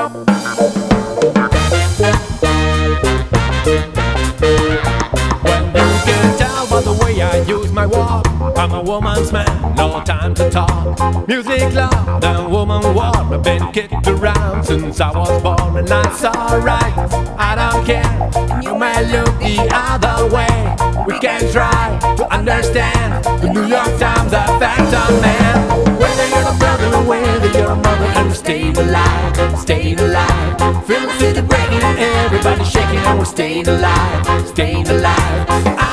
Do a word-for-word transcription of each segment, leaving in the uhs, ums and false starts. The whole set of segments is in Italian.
My walk, I'm a woman's man, no time to talk. Music loud and woman war, I've been kicked around since I was born, and that's alright, I don't care. You may look the other way, we can try to understand the New York Times effect on man. Whether you're a brother or whether you're a mother, and we're staying alive, staying alive. Feel the city breaking and everybody shaking, and we're staying alive, staying alive. I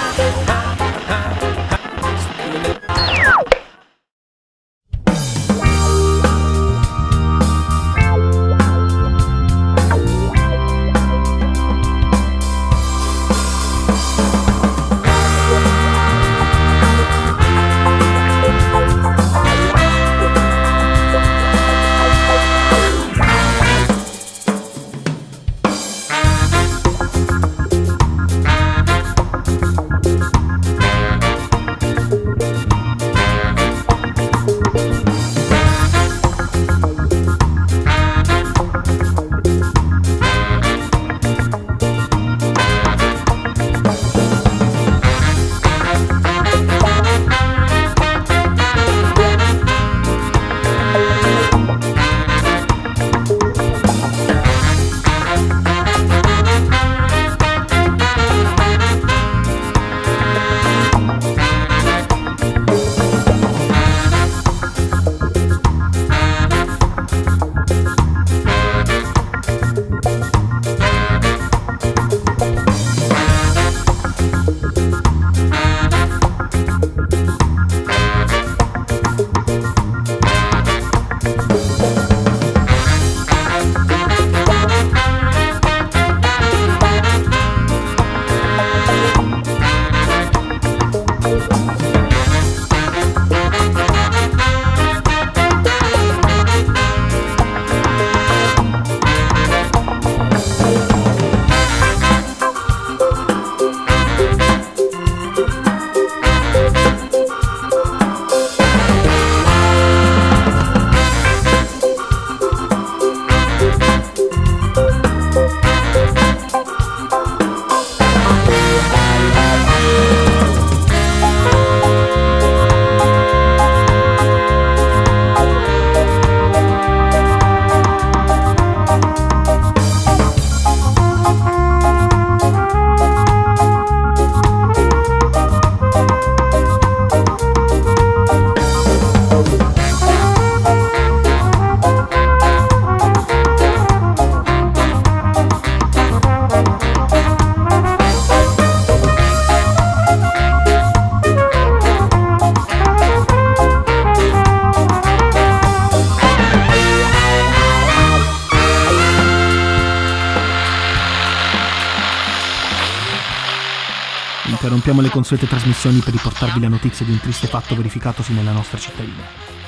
Interrompiamo le consuete trasmissioni per riportarvi la notizia di un triste fatto verificatosi nella nostra cittadina.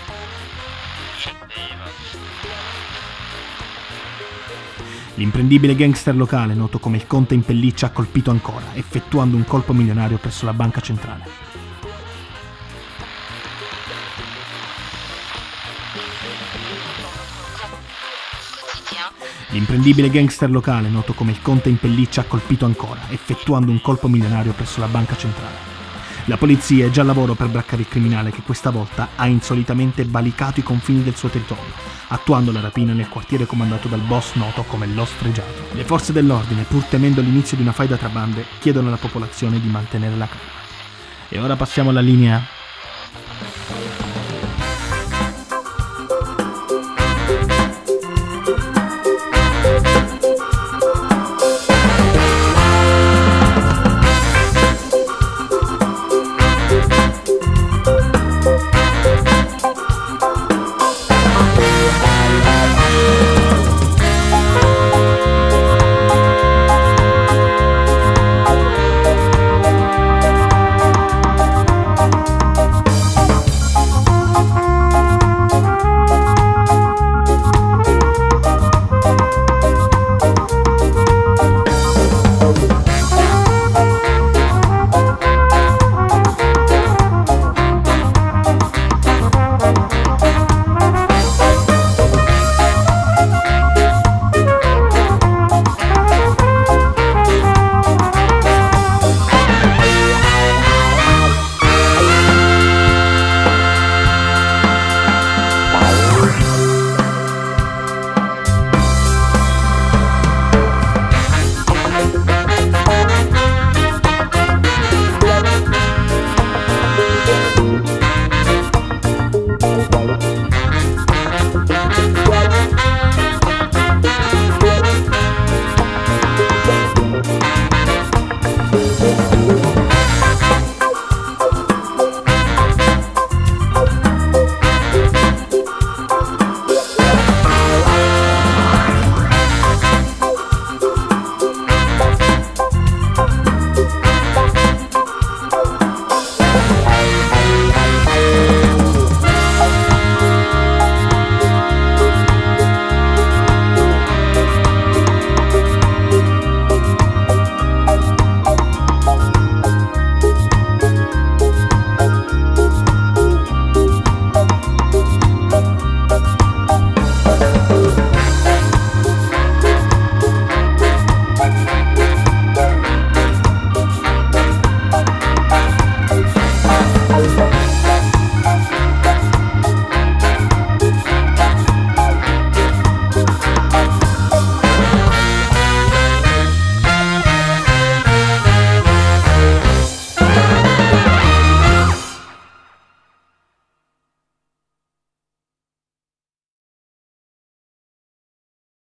L'imprendibile gangster locale, noto come il Conte in pelliccia, ha colpito ancora, effettuando un colpo milionario presso la banca centrale. L'imprendibile gangster locale, noto come il Conte in pelliccia, ha colpito ancora, effettuando un colpo milionario presso la banca centrale. La polizia è già al lavoro per braccare il criminale che questa volta ha insolitamente valicato i confini del suo territorio, attuando la rapina nel quartiere comandato dal boss noto come Lo Sfregiato. Le forze dell'ordine, pur temendo l'inizio di una faida tra bande, chiedono alla popolazione di mantenere la calma. E ora passiamo alla linea